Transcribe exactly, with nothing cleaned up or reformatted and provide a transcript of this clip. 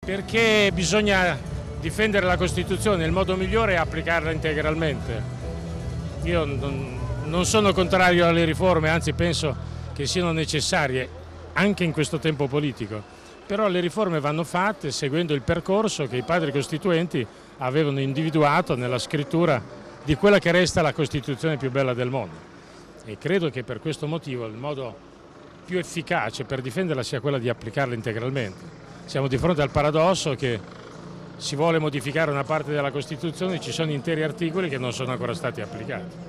Perché bisogna difendere la Costituzione, il modo migliore è applicarla integralmente. Io non, non sono contrario alle riforme, anzi penso che siano necessarie anche in questo tempo politico, però le riforme vanno fatte seguendo il percorso che i padri costituenti avevano individuato nella scrittura di quella che resta la Costituzione più bella del mondo, e credo che per questo motivo il modo più efficace per difenderla sia quella di applicarla integralmente. Siamo di fronte al paradosso che si vuole modificare una parte della Costituzione e ci sono interi articoli che non sono ancora stati applicati.